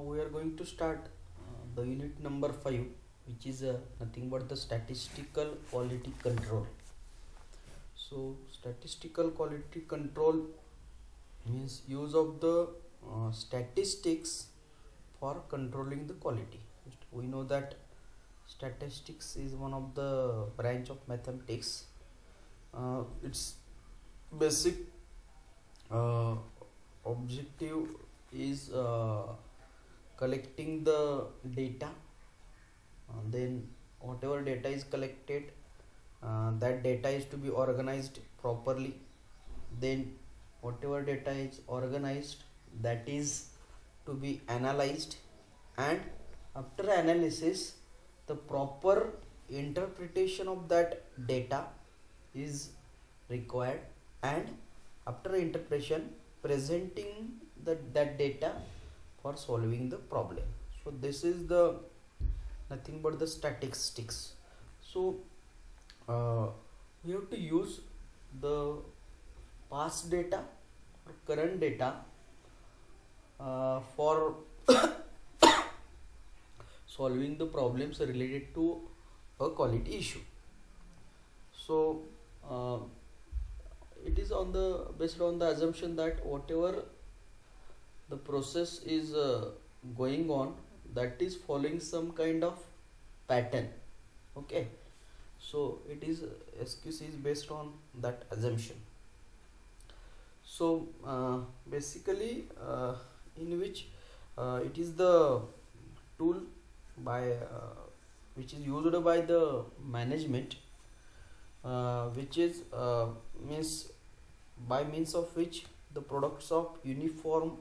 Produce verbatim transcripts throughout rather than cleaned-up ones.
we are going to start uh, the unit number five, which is uh, nothing but the statistical quality control. So statistical quality control means use of the uh, statistics for controlling the quality. We know that statistics is one of the branch of mathematics. Uh, its basic uh, objective is uh, collecting the data, uh, then whatever data is collected, uh, that data is to be organized properly. Then whatever data is organized, that is to be analyzed, and after analysis the proper interpretation of that data is required, and after interpretation presenting the, that data for solving the problem. So this is the nothing but the statistics. So uh, we have to use the past data or current data uh, for solving the problems related to a quality issue. So uh, it is on the based on the assumption that whatever the process is uh, going on, that is following some kind of pattern. Okay, so it is S Q C is based on that assumption. So uh, basically uh, in which uh, it is the tool by uh, which is used by the management, uh, which is uh, means by means of which the products of uniform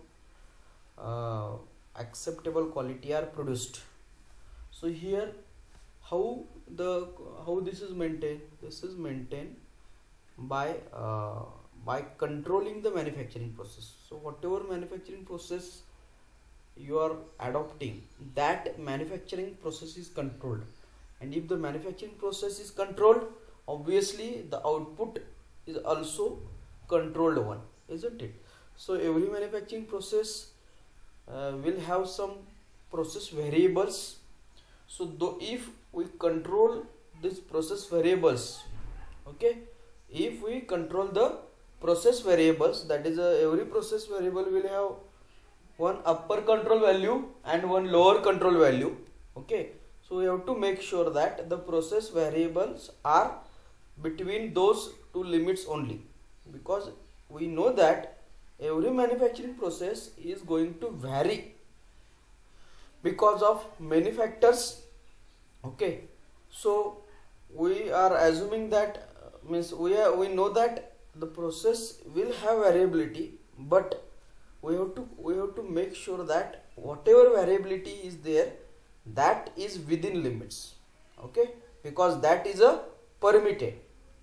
uh, acceptable quality are produced. So here how the how this is maintained, this is maintained by uh, by controlling the manufacturing process. So whatever manufacturing process you are adopting, that manufacturing process is controlled, and if the manufacturing process is controlled, obviously the output is also controlled one, isn't it? So every manufacturing process uh, will have some process variables. So though if we control these process variables, okay, if we control the process variables, that is uh, every process variable will have one upper control value and one lower control value. Okay, so we have to make sure that the process variables are between those two limits only, because we know that every manufacturing process is going to vary because of many factors. Okay, so we are assuming that uh, means we are we know that the process will have variability, but we have to we have to make sure that whatever variability is there, that is within limits. Okay, because that is a permitted.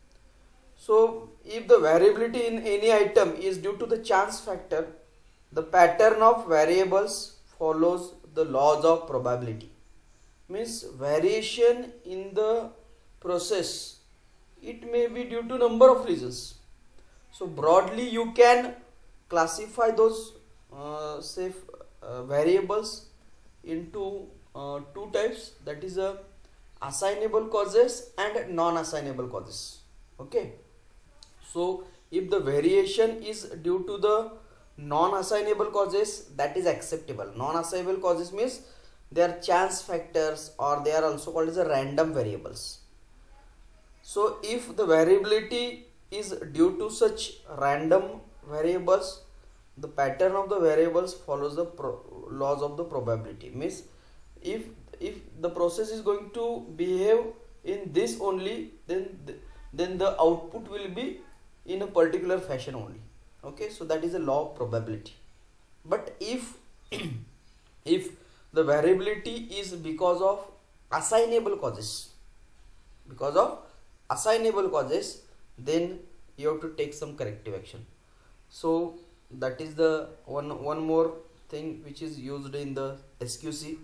So if the variability in any item is due to the chance factor, the pattern of variables follows the laws of probability. Means variation in the process, it may be due to number of reasons. So broadly you can classify those uh, say uh, variables into uh, two types, that is a assignable causes and non-assignable causes. Okay, so if the variation is due to the non-assignable causes, that is acceptable. Non-assignable causes means they are chance factors, or they are also called as a random variables. So if the variability is due to such random variables, the pattern of the variables follows the pro laws of the probability. Means if if the process is going to behave in this only, then th then the output will be in a particular fashion only. Okay, so that is a law of probability. But if if the variability is because of assignable causes, because of assignable causes, then you have to take some corrective action. So that is the one one more thing which is used in the S Q C.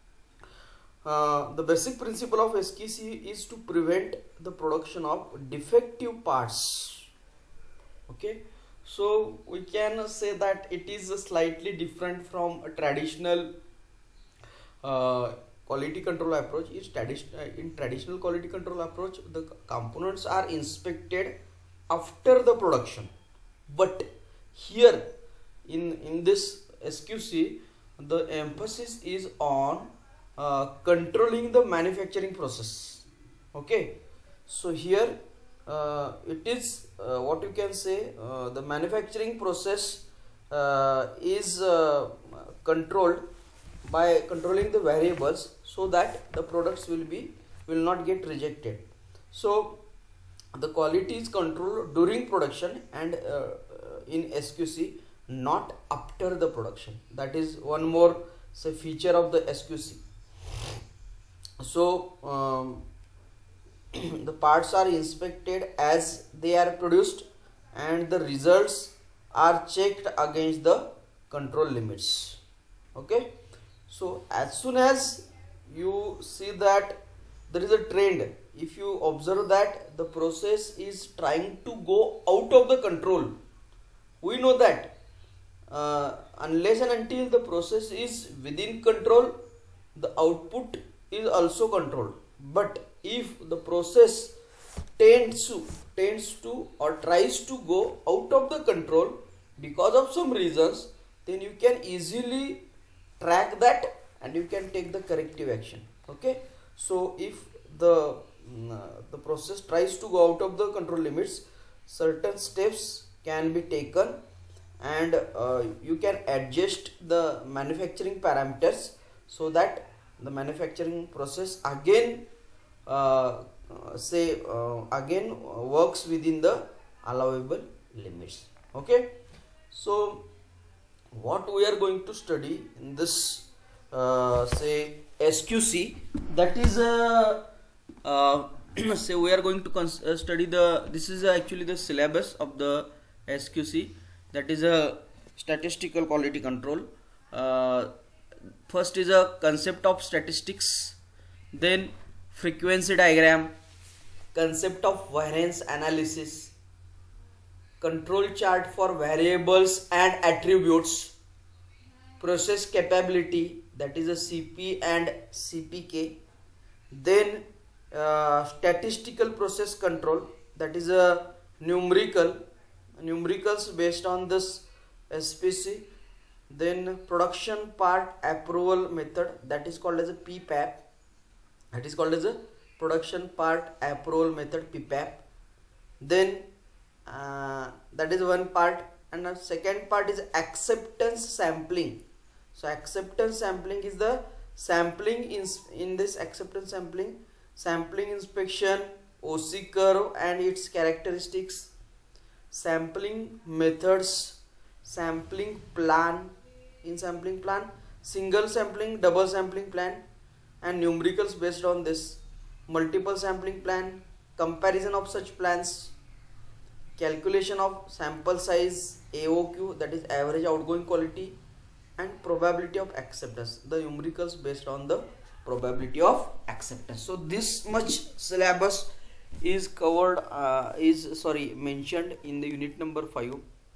Uh, the basic principle of S Q C is to prevent the production of defective parts. Okay, so we can say that it is slightly different from a traditional uh, quality control approach is traditional. In traditional quality control approach, the components are inspected after the production, but here in in this S Q C, the emphasis is on uh, controlling the manufacturing process. Okay, so here uh, it is uh, what you can say, uh, the manufacturing process uh, is uh, controlled by controlling the variables, so that the products will be will not get rejected. So the quality is controlled during production and uh, in S Q C, not after the production. That is one more say feature of the S Q C. So um, the parts are inspected as they are produced, and the results are checked against the control limits. Okay, so as soon as you see that there is a trend, if you observe that the process is trying to go out of the control, we know that uh, unless and until the process is within control, the output is also controlled. But if the process tends to tends to or tries to go out of the control because of some reasons, then you can easily track that and you can take the corrective action. Okay, so if the uh, the process tries to go out of the control limits, certain steps can be taken, and uh, you can adjust the manufacturing parameters so that the manufacturing process again uh, uh, say uh, again works within the allowable limits. Okay, so what we are going to study in this uh, say S Q C, that is a uh, uh, say we are going to cons uh, study the this is uh, actually the syllabus of the S Q C, that is a statistical quality control. Uh, first is a concept of statistics, then frequency diagram, concept of variance analysis, control chart for variables and attributes, process capability, that is a C P and C P K, then uh, statistical process control, that is a numerical numericals based on this S P C, then production part approval method, that is called as a P P A P, that is called as a production part approval method, P P A P. Then uh, that is one part, and the second part is acceptance sampling. So acceptance sampling is the sampling in in this acceptance sampling, sampling inspection, O C curve and its characteristics, sampling methods, sampling plan, in sampling plan, single sampling, double sampling plan, and numericals based on this, multiple sampling plan, comparison of such plans, calculation of sample size, A O Q, that is average outgoing quality, and probability of acceptance, the numericals based on the probability of acceptance. So this much syllabus is covered uh, is sorry mentioned in the unit number five.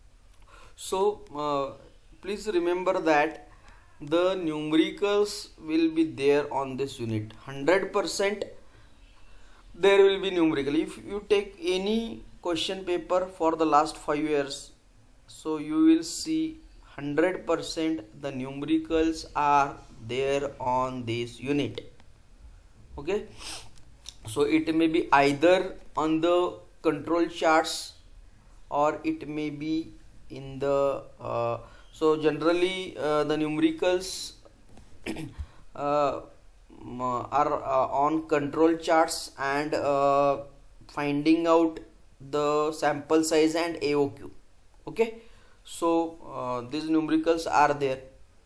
So uh, please remember that the numericals will be there on this unit, one hundred percent there will be numerical. If you take any question paper for the last five years, so you will see one hundred percent the numericals are there on this unit. Okay, so it may be either on the control charts or it may be in the uh, so generally uh, the numericals uh, are uh, on control charts and uh, finding out the sample size and A O Q. Okay, so uh, these numericals are there.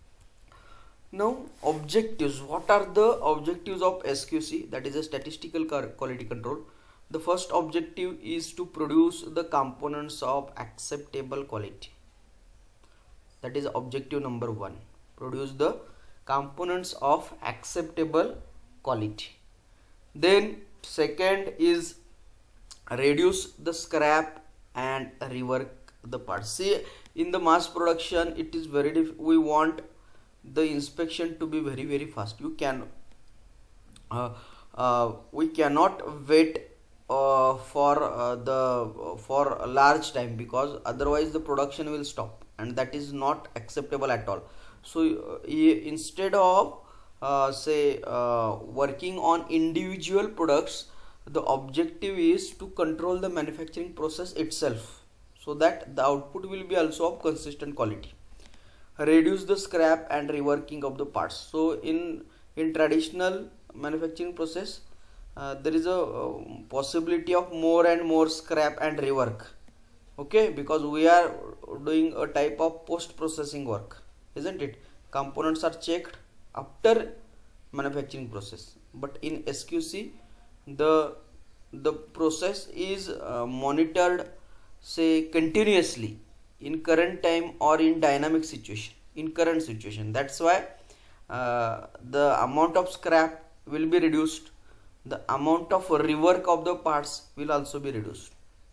Now objectives, what are the objectives of S Q C, that is a statistical quality control? The first objective is to produce the components of acceptable quality, that is objective number one, produce the components of acceptable quality. Then second is reduce the scrap and rework the parts. See, in the mass production it is very diff we want the inspection to be very very fast. You can uh, uh, we cannot wait uh, for uh, the for a large time, because otherwise the production will stop, and that is not acceptable at all. So uh, instead of uh, say uh, working on individual products, the objective is to control the manufacturing process itself, so that the output will be also of consistent quality. Reduce the scrap and reworking of the parts. So in in traditional manufacturing process, uh, there is a uh, possibility of more and more scrap and rework, okay, because we are doing a type of post processing work, isn't it? Components are checked after manufacturing process, but in S Q C the the process is uh, monitored, say, continuously in current time or in dynamic situation, in current situation. That's why uh, the amount of scrap will be reduced, the amount of rework of the parts will also be reduced.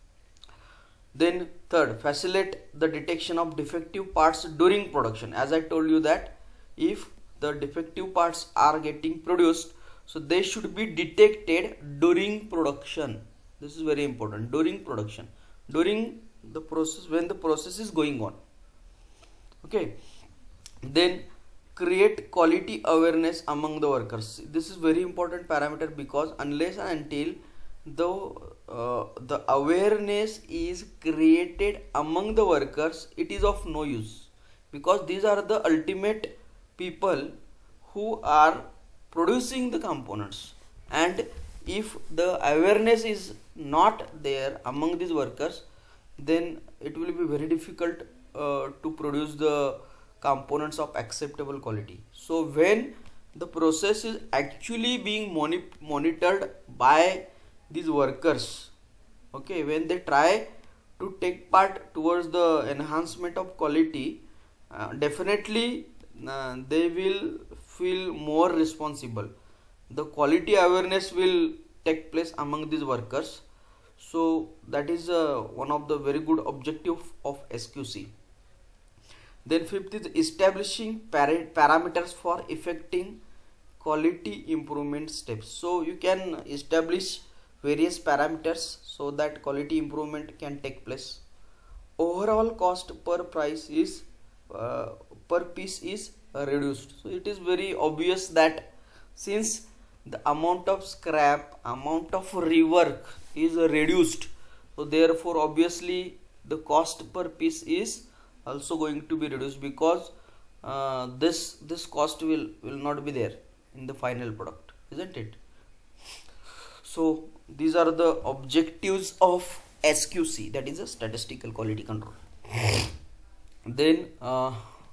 Then third, facilitate the detection of defective parts during production. As I told you that if the defective parts are getting produced, so they should be detected during production. This is very important. During production, during the process, when the process is going on, okay. Then create quality awareness among the workers. This is very important parameter, because unless and until the uh, the awareness is created among the workers, it is of no use, because these are the ultimate people who are producing the components, and if the awareness is not there among these workers, then it will be very difficult uh, to produce the components of acceptable quality. So when the process is actually being moni monitored by these workers, okay, when they try to take part towards the enhancement of quality, uh, definitely uh, they will feel more responsible. The quality awareness will take place among these workers. So that is uh, one of the very good objective of S Q C. Then fifth is establishing para parameters for effecting quality improvement steps. So you can establish various parameters so that quality improvement can take place. Overall cost per price is uh, per piece is uh, reduced. So it is very obvious that since the amount of scrap, amount of rework is reduced, so therefore obviously the cost per piece is also going to be reduced, because uh, this this cost will will not be there in the final product, isn't it? So these are the objectives of S Q C, that is a statistical quality control. Then uh,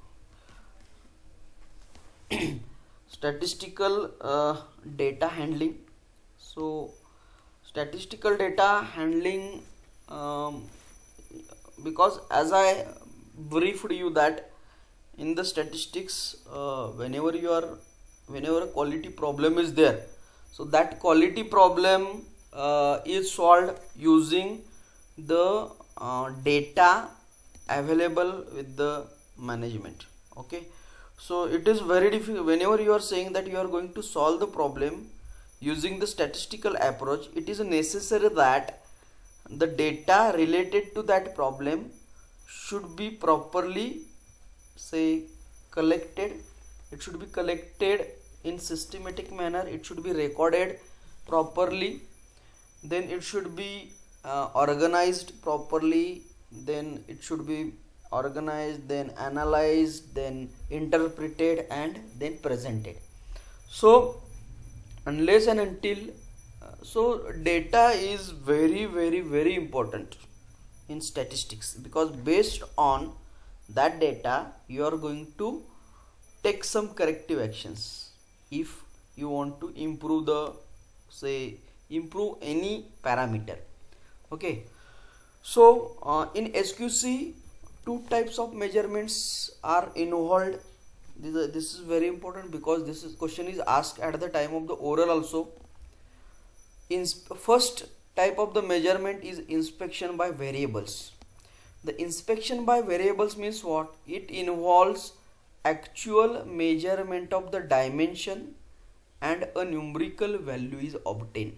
statistical uh, data handling. So statistical data handling, um, because as I briefed you that in the statistics, uh, whenever you are whenever a quality problem is there, so that quality problem uh, is solved using the uh, data available with the management, okay. So it is very difficult whenever you are saying that you are going to solve the problem using the statistical approach. It is necessary that the data related to that problem should be properly, say, collected. It should be collected in systematic manner. It should be recorded properly. Then it should be uh, organized properly. Then it should be organized, then analyzed, then interpreted, and then presented. So unless and until uh, so data is very very very important in statistics, because based on that data you are going to take some corrective actions if you want to improve the, say, improve any parameter, okay. So uh, in S Q C two types of measurements are involved. This is, this is very important, because this is, question is asked at the time of the oral also. In first type of the measurement is inspection by variables. The inspection by variables means what? It involves actual measurement of the dimension and a numerical value is obtained.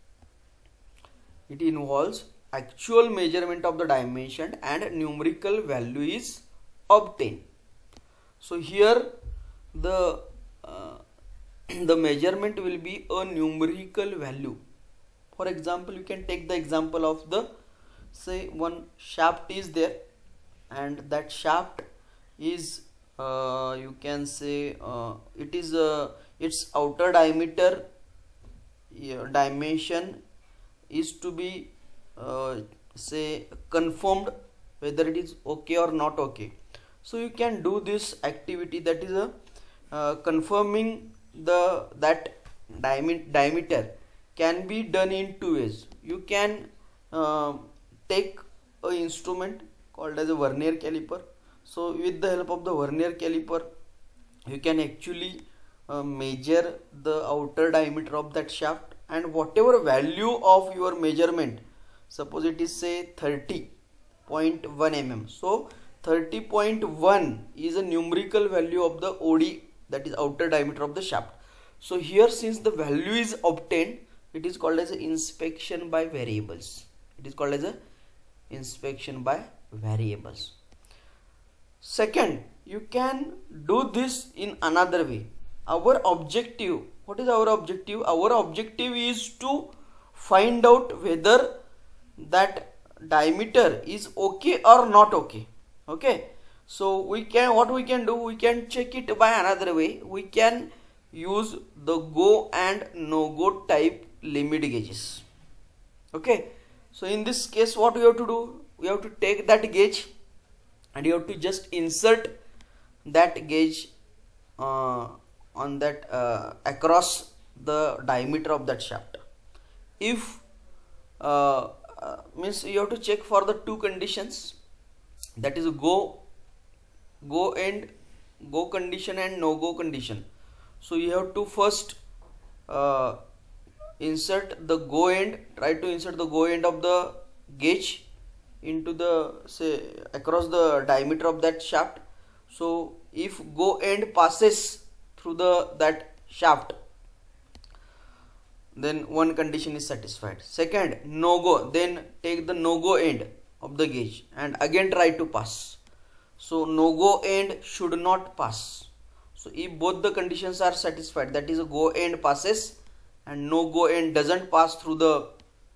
It involves actual measurement of the dimension and numerical value is obtained. So here the uh, the measurement will be a numerical value. For example, you can take the example of the, say, one shaft is there, and that shaft is uh, you can say uh, it is uh, its outer diameter uh, dimension is to be uh, say confirmed whether it is okay or not okay. So you can do this activity, that is a uh, confirming the that diameter diameter can be done in two ways. You can uh, take a instrument called as a vernier caliper. So with the help of the vernier caliper you can actually uh, measure the outer diameter of that shaft, and whatever value of your measurement, suppose it is say thirty point one millimeters, so thirty point one is a numerical value of the O D, that is outer diameter of the shaft. So here, since the value is obtained, it is called as a inspection by variables. It is called as a inspection by variables. Second, you can do this in another way. Our objective, what is our objective? Our objective is to find out whether that diameter is okay or not okay. Okay, so we can, what we can do, we can check it by another way. We can use the go and no go type limit gauges. Okay, so in this case what we have to do, we have to take that gauge and you have to just insert that gauge uh, on that uh, across the diameter of that shaft. If uh, uh, means you have to check for the two conditions, that is go go and go condition and no go condition. So you have to first uh, insert the go end, try to insert the go end of the gauge into the, say, across the diameter of that shaft. So if go end passes through the that shaft, then one condition is satisfied. Second, no go, then take the no go end of the gauge and again try to pass. So no go end should not pass. So if both the conditions are satisfied, that is a go end passes and no go end doesn't pass through the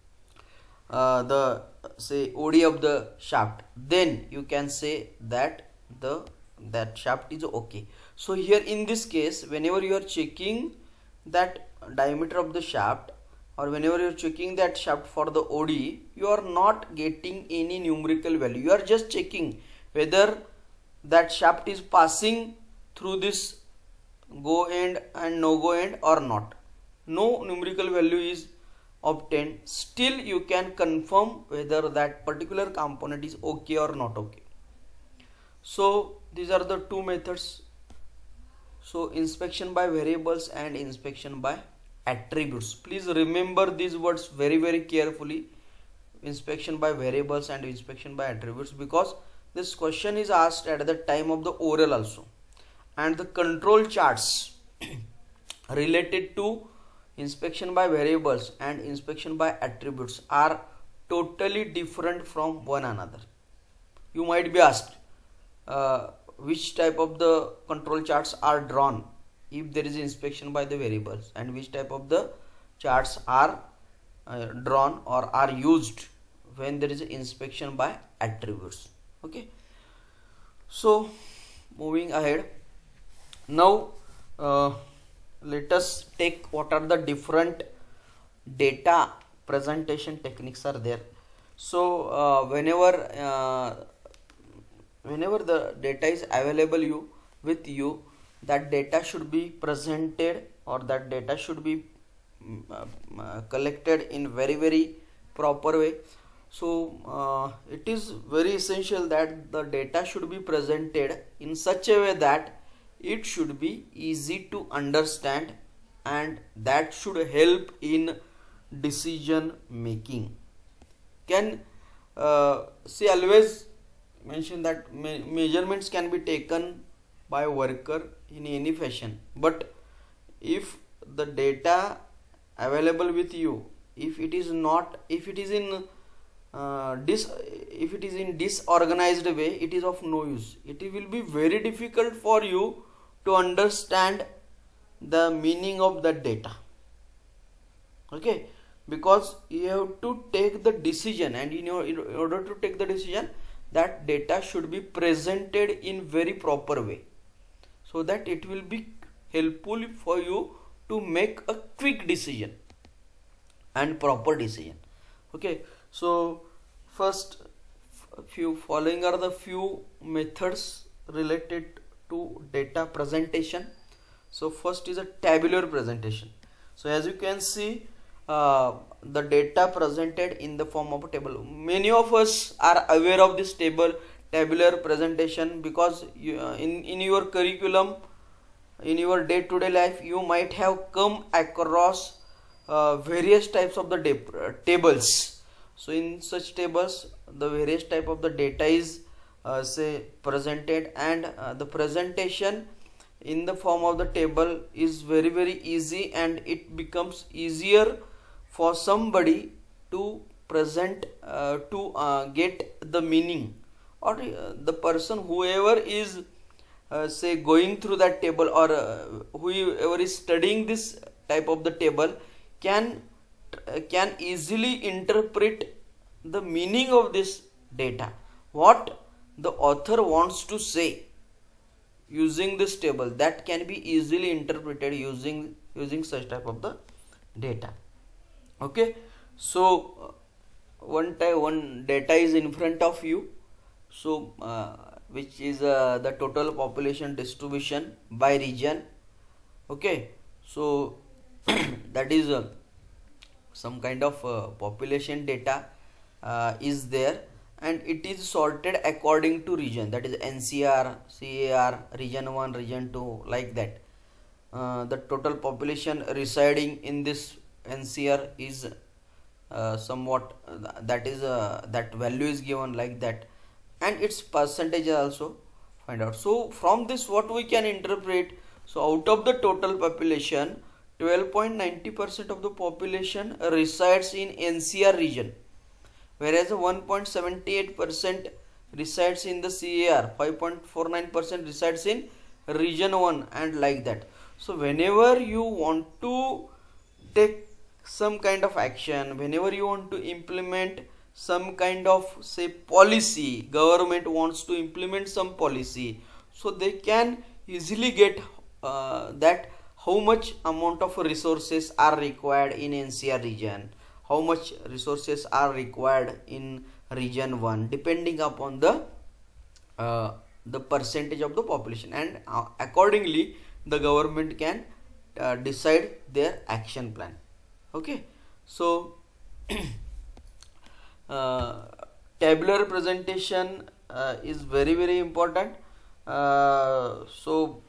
uh, the say O D of the shaft, then you can say that the that shaft is okay. So here in this case, whenever you are checking that diameter of the shaft, or whenever you are checking that shaft for the O D, you are not getting any numerical value. You are just checking whether that shaft is passing through this go end and no go end or not. No numerical value is obtained. Still you can confirm whether that particular component is okay or not okay. So these are the two methods. So inspection by variables and inspection by attributes. Please remember these words very very carefully. Inspection by variables and inspection by attributes, because this question is asked at the time of the oral also. And the control charts related to inspection by variables and inspection by attributes are totally different from one another. You might be asked uh, which type of the control charts are drawn if there is inspection by the variables, and which type of the charts are uh, drawn or are used when there is inspection by attributes. Okay, so moving ahead, now uh, let us take what are the different data presentation techniques are there. So uh, whenever uh, whenever the data is available you with you, that data should be presented, or that data should be uh, uh, collected in very very proper way. So uh, it is very essential that the data should be presented in such a way that it should be easy to understand, and that should help in decision making. Can uh, see always mention that me measurements can be taken by worker in any fashion. But if the data available with you, if it is not, if it is in uh, dis if it is in disorganized way, it is of no use. It will be very difficult for you to understand the meaning of that data. Okay, because you have to take the decision, and in, your, in order to take the decision, that data should be presented in very proper way, so that it will be helpful for you to make a quick decision and proper decision. Okay, so first few following are the few methods related to data presentation. So first is a tabular presentation. So as you can see, uh, the data presented in the form of a table. Many of us are aware of this table tabular presentation, because you, uh, in in your curriculum, in your day-to-day life, you might have come across uh, various types of the uh, tables. So in such tables, the various type of the data is uh, say presented, and uh, the presentation in the form of the table is very very easy, and it becomes easier for somebody to present uh, to uh, get the meaning, or uh, the person whoever is uh, say going through that table, or uh, whoever is studying this type of the table can uh, can easily interpret the meaning of this data, what the author wants to say using this table. That can be easily interpreted using using such type of the data. Okay, so uh, one type one data is in front of you, so uh, which is uh, the total population distribution by region. Okay, so that is uh, some kind of uh, population data uh, is there, and it is sorted according to region, that is N C R, C A R, region one, region two, like that. Uh, the total population residing in this N C R is uh, somewhat uh, that is uh, that value is given like that, and its percentage also find out. So from this what we can interpret, so out of the total population, twelve point nine zero percent of the population resides in N C R region, whereas one point seven eight percent resides in the C A R, five point four nine percent resides in region one, and like that. So whenever you want to take some kind of action, whenever you want to implement some kind of say policy, government wants to implement some policy, so they can easily get uh, that how much amount of resources are required in N C R region, how much resources are required in region one, depending upon the uh, the percentage of the population, and uh, accordingly the government can uh, decide their action plan. Okay, so uh, tabular presentation uh, is very very important. Uh, so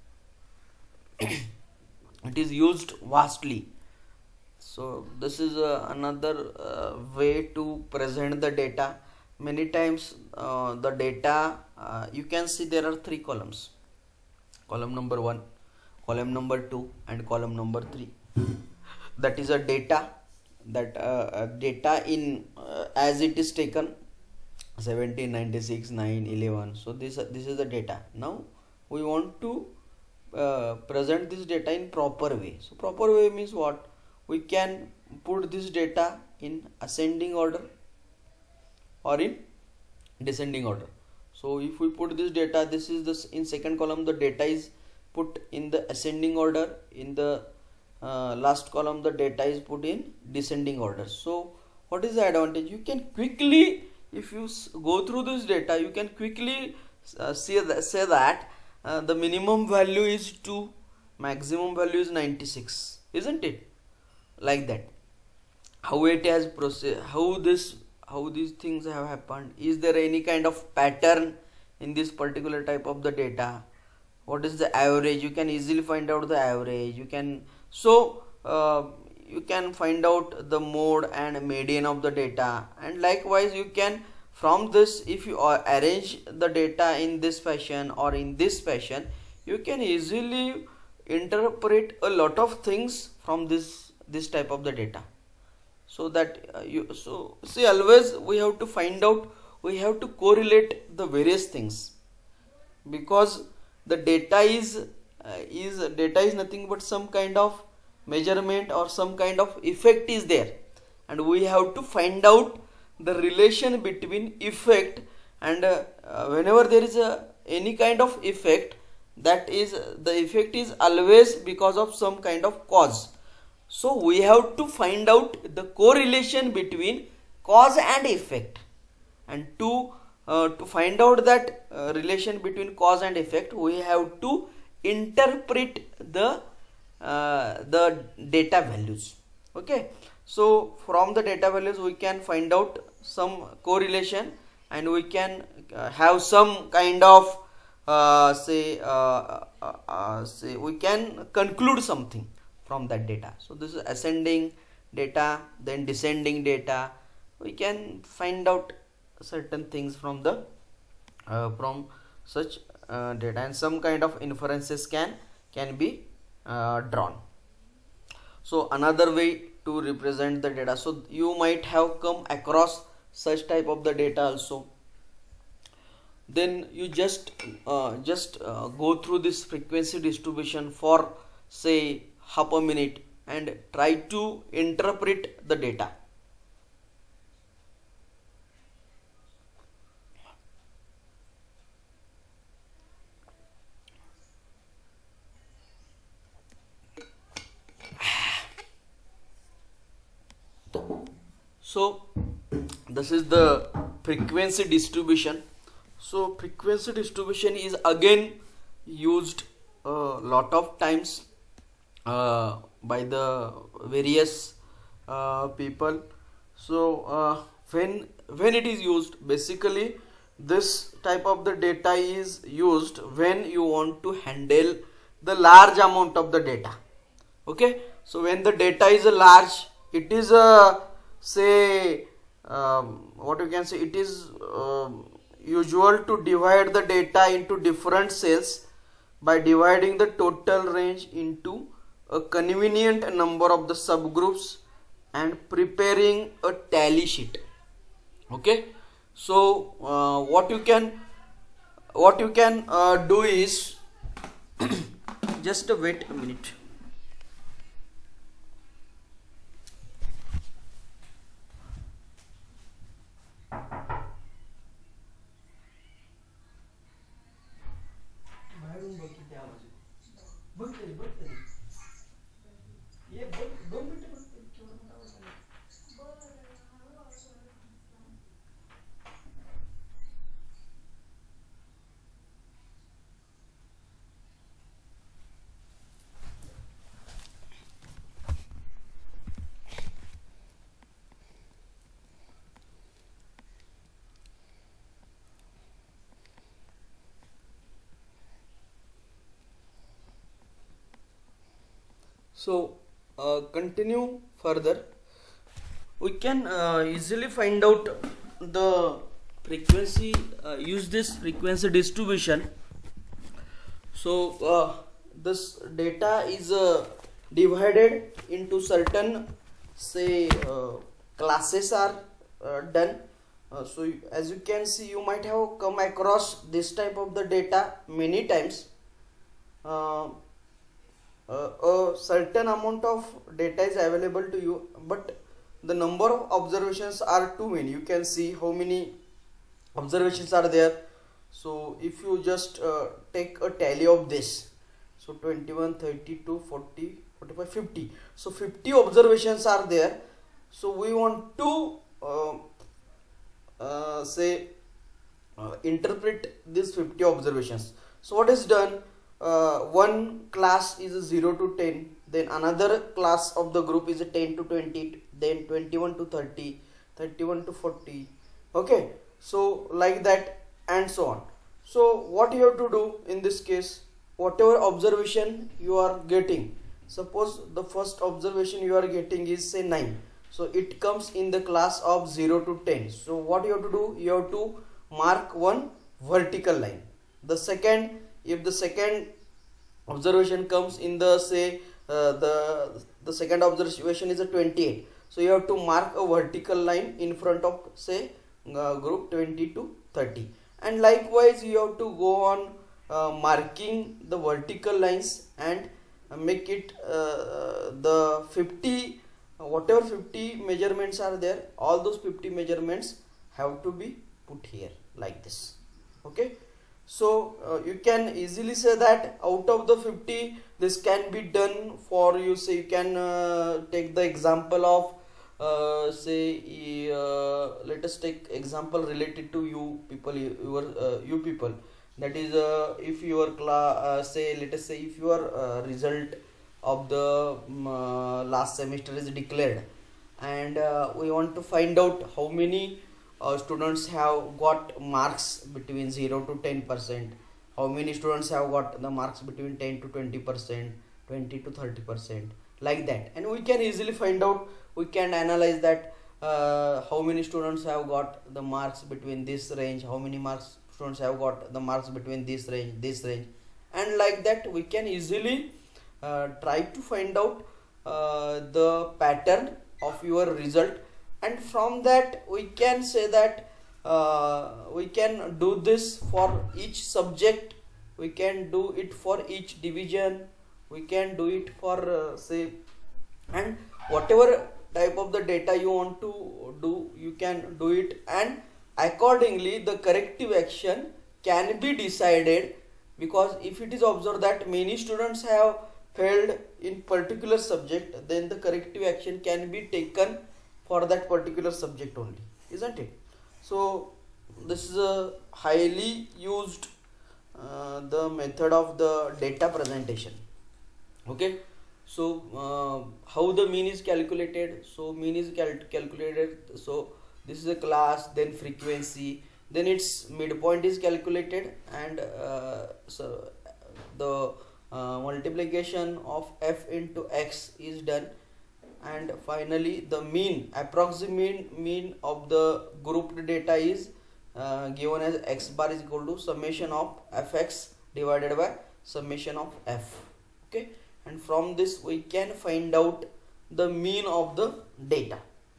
it is used vastly. So this is uh, another uh, way to present the data. Many times uh, the data uh, you can see there are three columns: column number one, column number two, and column number three. That is a data, that uh, data in uh, as it is taken seventeen, ninety-six, nine, eleven. So this uh, this is the data. Now we want to uh, present this data in proper way. So proper way means what? We can put this data in ascending order or in descending order. So if we put this data, this is this in second column, the data is put in the ascending order, in the uh, last column the data is put in descending order. So what is the advantage? You can quickly, if you go through this data, you can quickly uh, say that, say that uh, the minimum value is two, maximum value is ninety-six, isn't it? Like that. How it has processed, how this how these things have happened, is there any kind of pattern in this particular type of the data, what is the average, you can easily find out the average, you can so uh, you can find out the mode and median of the data, and likewise you can from this, if you uh, arrange the data in this fashion or in this fashion, you can easily interpret a lot of things from this this type of the data. So that uh, you so see, always we have to find out, we have to correlate the various things, because the data is uh, is data is nothing but some kind of measurement or some kind of effect is there, and we have to find out the relation between effect and uh, uh, whenever there is a any kind of effect, that is the effect is always because of some kind of cause. So we have to find out the correlation between cause and effect, and to uh, to find out that uh, relation between cause and effect, we have to interpret the uh, the data values. Okay, so from the data values we can find out some correlation, and we can uh, have some kind of uh, say uh, uh, uh, say we can conclude something from that data. So this is ascending data, then descending data. We can find out certain things from the uh, from such uh, data, and some kind of inferences can can be uh, drawn. So another way to represent the data, so you might have come across such type of the data also. Then you just uh, just uh, go through this frequency distribution for say half a minute and try to interpret the data. So this is the frequency distribution. So frequency distribution is again used a lot of times uh, by the various uh, people. So uh, when when it is used, basically this type of the data is used when you want to handle the large amount of the data. Okay, so when the data is a large, it is a say um, what you can say, it is uh, usual to divide the data into different cells by dividing the total range into a convenient number of the subgroups and preparing a tally sheet. Okay, so uh, what you can what you can uh, do is just wait a minute. So uh, continue further, we can uh, easily find out the frequency, uh, use this frequency distribution. So uh, this data is uh, divided into certain say uh, classes are uh, done. Uh, so you, as you can see, you might have come across this type of the data many times. Uh, Uh, a certain amount of data is available to you, but the number of observations are too many. You can see how many observations are there. So if you just uh, take a tally of this, so twenty-one, thirty-two, forty, forty-five, fifty, so fifty observations are there. So we want to uh, uh, say uh, interpret these fifty observations. So what is done? Uh, one class is a zero to ten, then another class of the group is a ten to twenty, then twenty-one to thirty, thirty-one to forty. Okay, so like that and so on. So what you have to do in this case, whatever observation you are getting, suppose the first observation you are getting is say nine, So it comes in the class of zero to ten. So what you have to do, you have to mark one vertical line. The second, if the second observation comes in the say uh, the the second observation is a twenty-eight, so you have to mark a vertical line in front of say uh, group twenty to thirty, and likewise you have to go on uh, marking the vertical lines and make it uh, the fifty, whatever fifty measurements are there, all those fifty measurements have to be put here like this. Okay, so uh, you can easily say that out of the fifty, this can be done for you. Say you can uh, take the example of uh, say uh, let us take example related to you people, your uh, you people, that is uh, if your class uh, say let us say if your uh, result of the um, uh, last semester is declared, and uh, we want to find out how many uh, students have got marks between zero to ten percent, how many students have got the marks between ten to twenty percent, twenty to thirty percent, like that. And we can easily find out, we can analyze that uh, how many students have got the marks between this range, how many marks students have got the marks between this range, this range, and like that we can easily uh, try to find out uh, the pattern of your result. And from that we can say that uh, we can do this for each subject, we can do it for each division, we can do it for uh, say, and whatever type of the data you want to do, you can do it, and accordingly the corrective action can be decided. Because if it is observed that many students have failed in particular subject, then the corrective action can be taken for that particular subject only, isn't it? So this is a highly used uh, the method of the data presentation. Okay, so uh, how the mean is calculated? So mean is cal calculated so this is a class, then frequency, then its midpoint is calculated, and uh, so the uh, multiplication of f into x is done, and finally the mean, approximate mean of the grouped data is uh, given as x bar is equal to summation of fx divided by summation of f. Okay, and from this we can find out the mean of the data.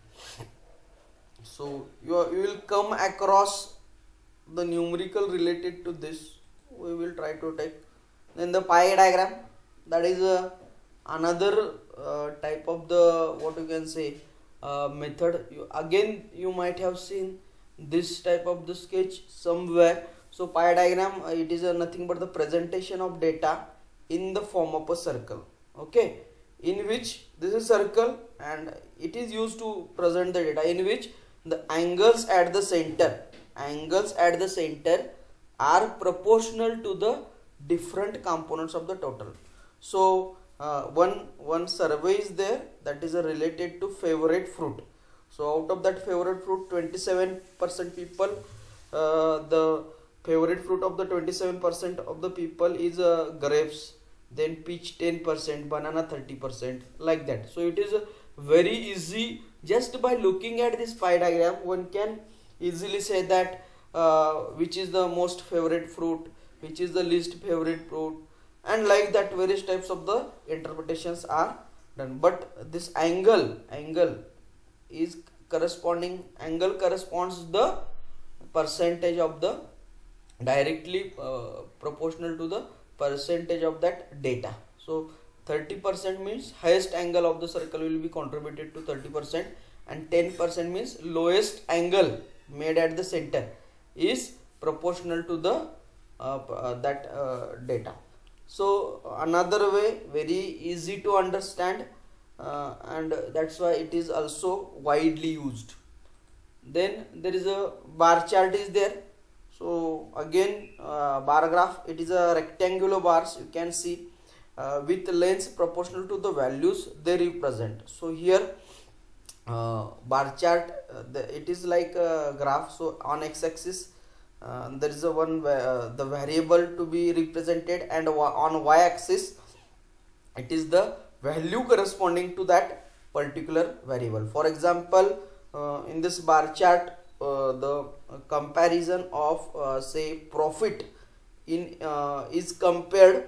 So you, are, you will come across the numerical related to this, we will try to take. Then the pie diagram, that is uh, another uh, type of the what you can say uh, method. You, again you might have seen this type of the sketch somewhere. So pie diagram, uh, it is uh, nothing but the presentation of data in the form of a circle. Okay, in which this is circle and it is used to present the data, in which the angles at the center angles at the center are proportional to the different components of the total. So uh, one one survey is there, that is uh, related to favorite fruit. So out of that favorite fruit, twenty-seven percent people, uh, the favorite fruit of the twenty-seven percent of the people is uh, grapes, then peach ten percent, banana thirty percent, like that. So it is uh, very easy. Just by looking at this pie diagram, one can easily say that uh, which is the most favorite fruit, which is the least favorite fruit, and like that various types of the interpretations are done. But this angle angle is corresponding, angle corresponds the percentage of the directly uh, proportional to the percentage of that data. So thirty percent means highest angle of the circle will be contributed to thirty percent, and ten percent means lowest angle made at the center is proportional to the uh, uh, that uh, data. So another way, very easy to understand, uh, and that's why it is also widely used. Then there is a bar chart is there. So again uh, bar graph, it is a rectangular bars, you can see uh, with lengths proportional to the values they represent. So here uh, bar chart, uh, the, it is like a graph. So on x-axis uh, there is a one uh, the variable to be represented, and on y-axis it is the value corresponding to that particular variable. For example, uh, in this bar chart, uh, the comparison of uh, say profit in uh, is compared,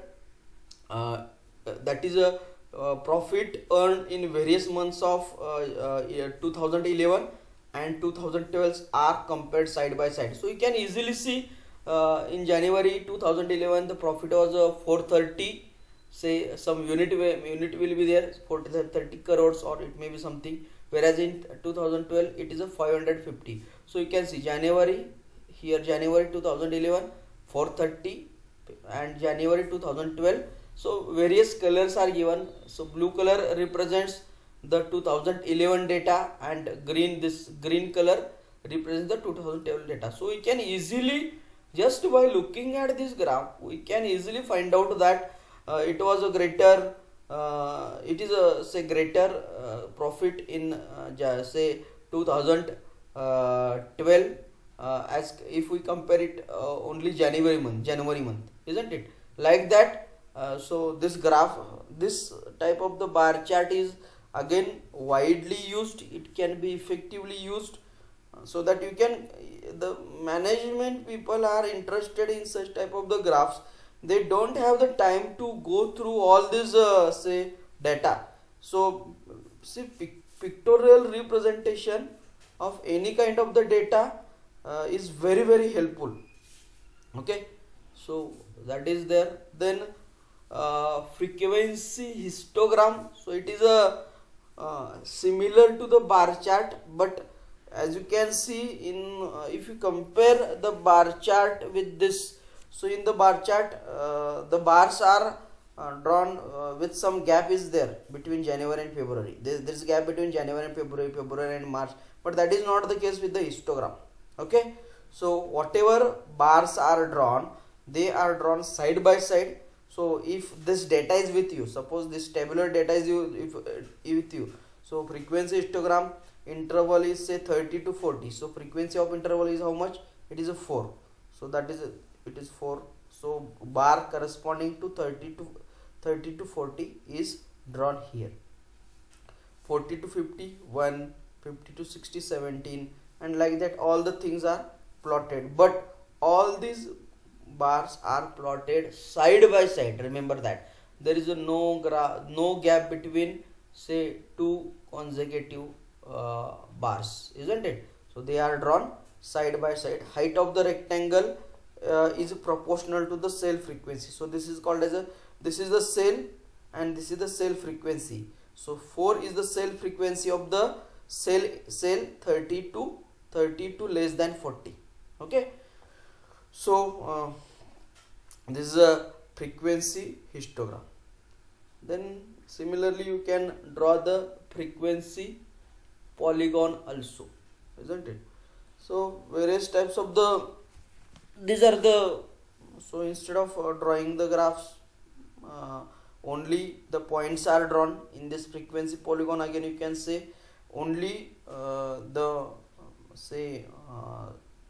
uh, that is a uh, profit earned in various months of uh, uh, year two thousand eleven and two thousand twelve are compared side by side. So you can easily see uh, in January two thousand eleven the profit was uh, four thirty, say some unit unit will be there forty thirty crores, or it may be something, whereas in two thousand twelve it is a five hundred fifty. So you can see January, here January two thousand eleven four thirty and January two thousand twelve. So various colors are given. So blue color represents the two thousand eleven data, and green, this green color represents the two thousand twelve data. So we can easily, just by looking at this graph, we can easily find out that uh, it was a greater uh, it is a say greater uh, profit in uh, say two thousand twelve uh, as if we compare it uh, only January month January month, isn't it? Like that. Uh, so this graph, this type of the bar chart is again widely used. It can be effectively used, uh, so that you can, the management people are interested in such type of the graphs. They don't have the time to go through all this uh, say data. So see, pictorial representation of any kind of the data uh, is very very helpful. Okay, so that is there. Then Uh, frequency histogram. So it is a uh, similar to the bar chart, but as you can see in uh, if you compare the bar chart with this, so in the bar chart uh, the bars are uh, drawn uh, with some gap is there between January and February. There, there is gap between January and February, February and March, but that is not the case with the histogram. Okay, so whatever bars are drawn, they are drawn side by side. So if this data is with you, suppose this tabular data is you if uh, with you, so frequency histogram interval is say thirty to forty. So frequency of interval is how much? It is a four. So that is a, it is four. So bar corresponding to thirty to thirty to forty is drawn here. forty to fifty, one, fifty to sixty, seventeen, and like that all the things are plotted. But all these bars are plotted side by side. Remember that there is a no gra no gap between say two consecutive uh, bars, isn't it? So they are drawn side by side. Height of the rectangle uh, is proportional to the cell frequency. So this is called as a, this is the cell and this is the cell frequency. So four is the cell frequency of the cell cell thirty to less than forty. Okay, so uh, this is a frequency histogram. Then similarly you can draw the frequency polygon also, isn't it? So various types of the, these are the, so instead of uh, drawing the graphs, uh, only the points are drawn in this frequency polygon. Again you can say only uh, the uh, say uh,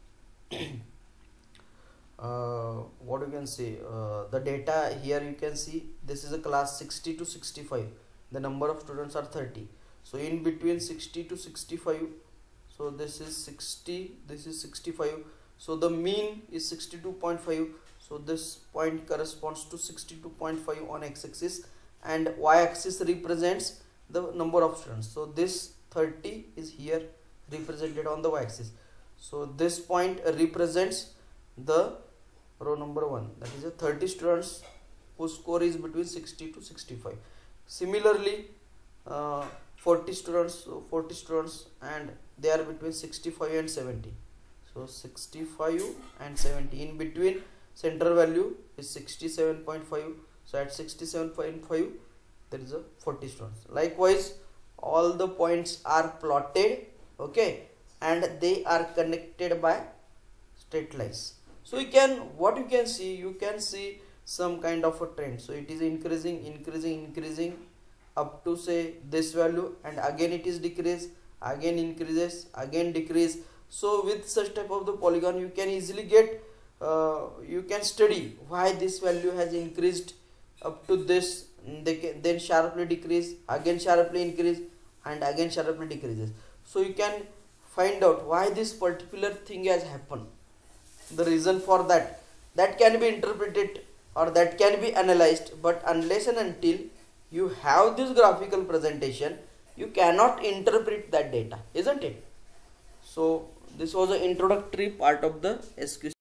Uh, what you can say uh, the data here you can see this is a class sixty to sixty-five. The number of students are thirty. So in between sixty to sixty-five, so this is sixty, this is sixty-five. So the mean is sixty-two point five. So this point corresponds to sixty-two point five on x-axis, and y-axis represents the number of students. So this thirty is here represented on the y-axis. So this point represents the row number one, that is a thirty students whose score is between sixty to sixty-five. Similarly uh, forty students, so forty students, and they are between sixty-five and seventy. So sixty-five and seventy, in between central value is sixty-seven point five. So at sixty-seven point five there is a forty students. Likewise all the points are plotted, okay, and they are connected by straight lines. So you can, what you can see, you can see some kind of a trend. So it is increasing, increasing, increasing up to say this value, and again it is decrease, again increases, again decrease. So with such type of the polygon you can easily get uh, you can study why this value has increased up to this, they can then sharply decrease, again sharply increase, and again sharply decreases. So you can find out why this particular thing has happened, the reason for that, that can be interpreted or that can be analyzed. But unless and until you have this graphical presentation, you cannot interpret that data, isn't it? So this was an introductory part of the S Q L